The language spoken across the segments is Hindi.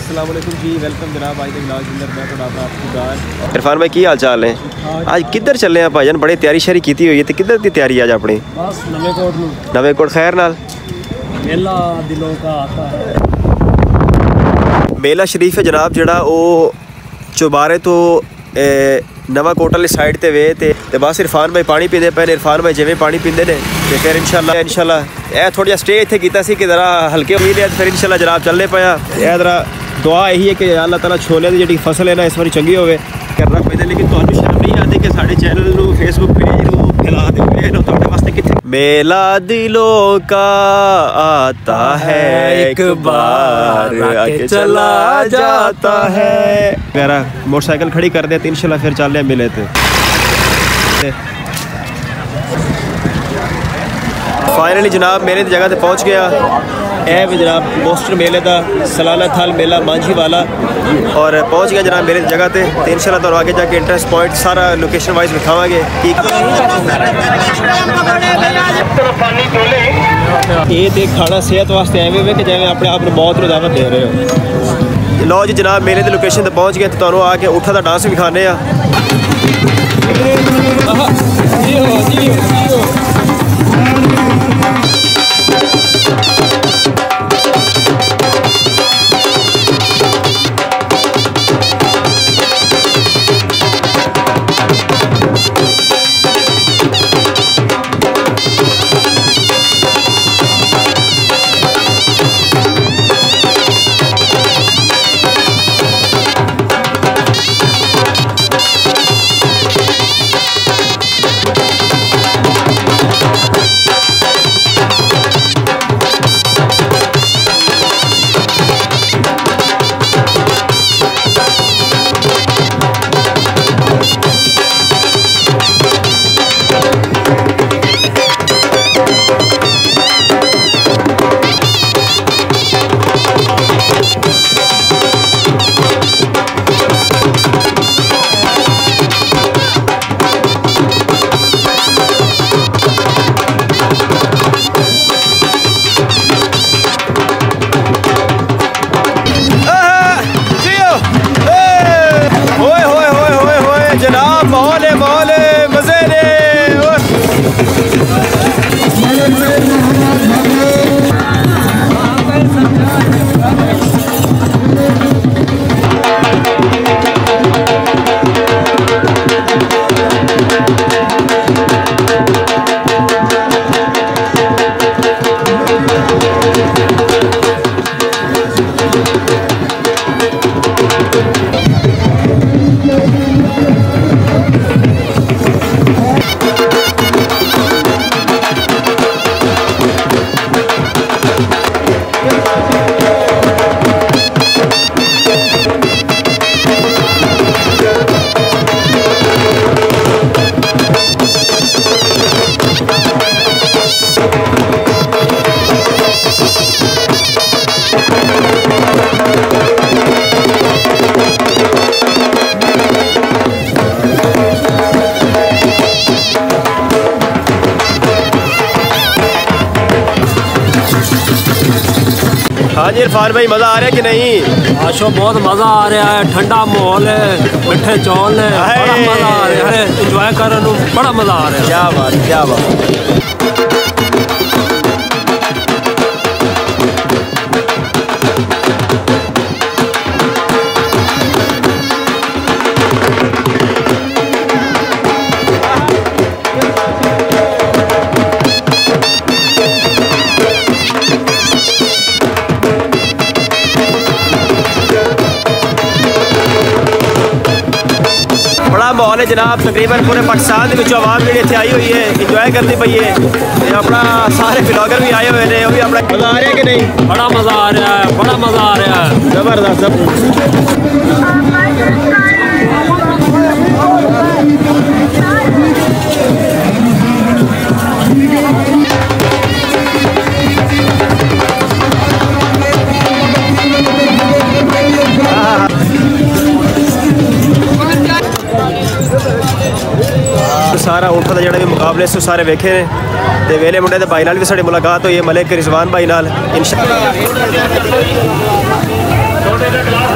अस्सलाम वालेकुम जी, वेलकम जनाब। आज मैं इरफान भाई, की हाल चाल है? आज किधर चले हैं भाईजान? बड़ी तैयारी शरी की हुई है, तो किधर की तैयारी आज अपनी? बस नवे कोट खैर नाल मेला दिलों का आता है। मेला शरीफ है जनाब, जड़ा वो चौबारे तो नवा कोट वाली साइड ते वे ते बस इरफान भाई पानी पींदे पे। इरफान भाई जिवें पानी पींदे ने ते फिर इंशाल्लाह ए थोड़ा स्टे इत्थे कीता सी कि जरा हल्के उम्मीद है, फिर इंशाल्लाह जनाब चलने पाया। ए जरा दुआ यही है कि अल्लाह ताला छोले दी जी फसल है ना इस बारी चंगी होवे करना पैदा। लेकिन तुहानू शर्म नहीं आती कि साडे चैनल नू फेसबुक पेज नू फैला दे नो तुहाडे वास्ते किथे? मेला दिलों का आता है, एक बार आके चला जाता है। मेरा मोटरसाइकिल खड़ी कर दे तो इंशाल्लाह फिर चल मिले थे। फाइनली जनाब मेले की जगह पे पहुंच गया। ए भी जनाब पोस्टर मेले का सालाना थल मेला मांझी वाला, और पहुंच गया जनाब मेले की जगह पे। तो इंशाल्लाह तो आगे जाके इंटरेस्ट पॉइंट सारा लोकेशन वाइज दिखावांगे। ये तो खाना सेहत वास्ते एवं है कि जिवें अपने आप को बहुत दावत दे रहे हो। लो जी जनाब मेले की लोकेशन पर पहुंच गए, तो तुहानू आके उठा का डांस भी दिखाने। हाँ जी इरफान भाई, मज़ा आ रहा है कि नहीं? आशो बहुत मज़ा आ रहा है, ठंडा माहौल है, मिठे चौल है, बड़ा मज़ा आ रहा है, इंजॉय करने बड़ा मज़ा आ रहा है। क्या बात, क्या बात। माहौल है जनाब, तकरीबन पूरे पाकिस्तान के आवाम जी इतने आई हुई है, इंजॉय करती पई है। अपना सारे ब्लॉगर भी आए हुए हैं, वो भी अपना मज़ा आ रहा है कि नहीं? बड़ा मज़ा आ रहा है, बड़ा मज़ा आ रहा है, जबरदस्त। सारा उठा का जोड़ा भी मुकाबले से सारे वेखे ने। तो वेले मुंडे भाई नाल भी साड़ी मुलाकात हुई है, मलिक रिजवान भाई नाल इंशाअल्लाह।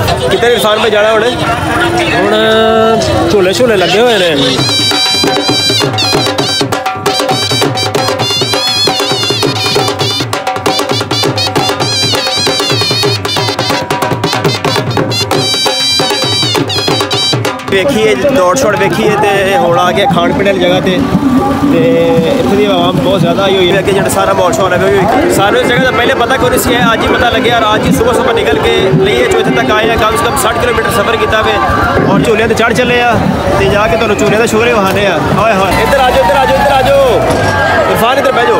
किधर इरफान भाई जाना हुणे झूले झूले लगे हुए ने वेखिए दौड़ शौड़ वेखिए तो हुण आ गया खाण पीने वाली जगह ते इत्थे दी आवाम बहुत ज़्यादा आई हुई है अगे जो सारा माहौल शौल है सारे उस जगह का पहले पता कोई सी है आज ही पता लगे और आज ही सुबह सुबह निकल के लिए जो इतने तक आए हैं कम से कम 60 किलोमीटर सफ़र किया हुए और झूलियां ते चढ़ चले तो जाके तुहानूं झूलियां दा शोरे वहाने हाय हाय इधर आ जाओ इधर आ जाओ इधर आ जाओ इरफान इधर बह जाओ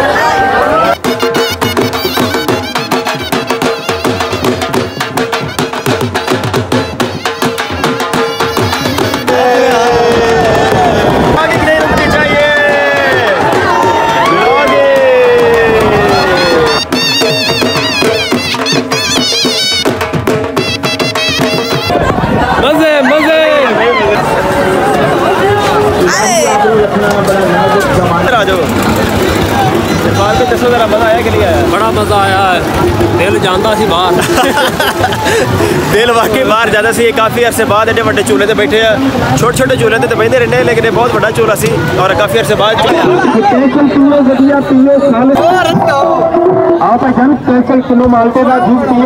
मज़ा आया कि नहीं आया बड़ा मज़ा आया है दिल जाता सी बाहर दिल वाकई बाहर जाता सी काफ़ी अरसे बाद एडे बड़े झूले ते बैठे हैं छोटे छोटे झूले ते बहते रहने लेकिन बहुत बड़ा झूला सी और काफ़ी अरसे बाद किलो मालटे का जूस पिए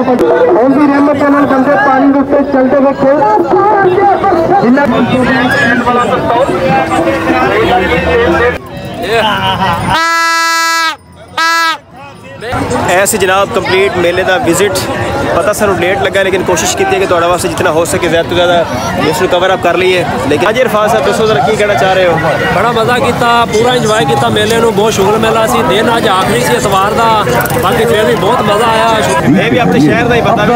पानी चलते वक्त ऐसे जनाब कंप्लीट मेले का विजिट पता सानू लेट लगा लेकिन कोशिश की है कि थोड़ा वास्ते जितना हो सके ज़्यादा तो ज़्यादा इसको कवर अप कर लिए लेकिन अज इरफान साहब दसो जरा की कहना चाह रहे हो बड़ा मज़ा किया पूरा इंजॉय किया मेले में बहुत शुगर मेला सी दिन अज आखिरी सी इतवार का बाकी फिर भी बहुत मज़ा आया मैं भी अपने शहर का ही पता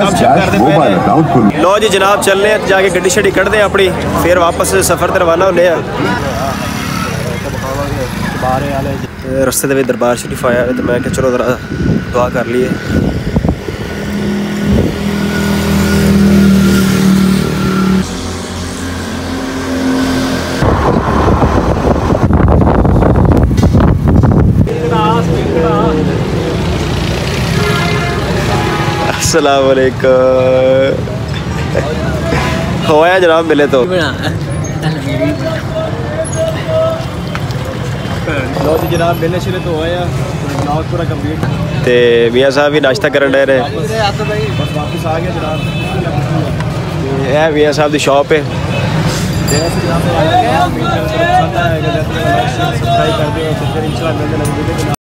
लो जी जनाब चलने जाके गड्डी शड्डी कढ़ते अपनी फिर वापस सफ़र ते रवाना होने रस्ते में दरबार शरीफ आया तो मैं क्या चलो जरा दुआ कर लिए अस्सलाम वालेकुम होया जनाब मिले तो लो जी जनाब मिलने शिले तो होया ब्लॉग पूरा कंप्लीट ते मियां साहब भी नाश्ता करन डे रहे बस वापस आ गया जनाब ये मियां साहब की शॉप है सब्सक्राइब कर दियो फिर इंशाल्लाह मिलने लगे